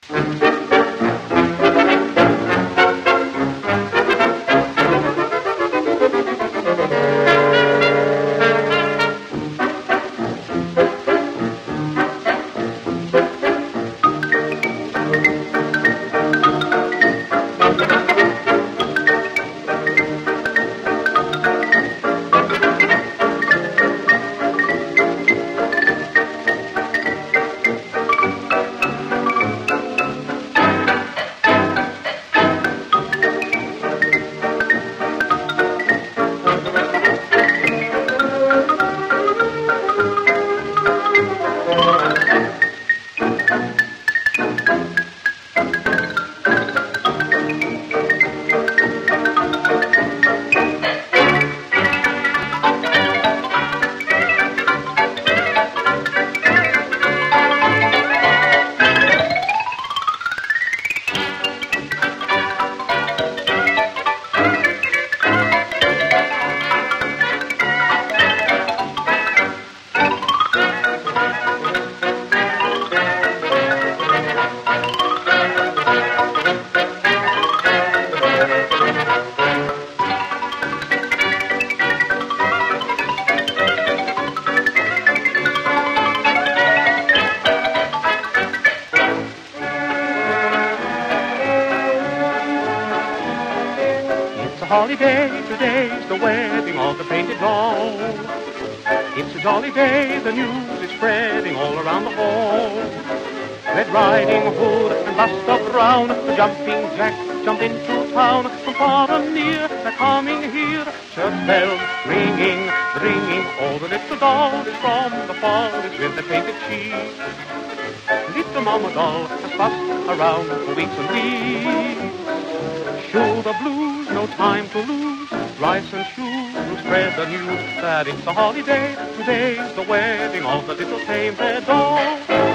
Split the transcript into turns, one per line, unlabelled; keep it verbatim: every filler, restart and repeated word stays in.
Holiday, today's the wedding of the painted doll. It's a jolly day, the news is spreading all around the hall. Red Riding Hood and Buster Brown, the jumping jack jumped into town. From far and near, they're coming here. Church bells ringing, ringing, all the little dolls from the forest with the painted cheeks. Little mama doll has fussed around for weeks and weeks. Show the blues, no time to lose. Rice and shoes will spread the news that it's a holiday. Today's the wedding of the little tame red doll.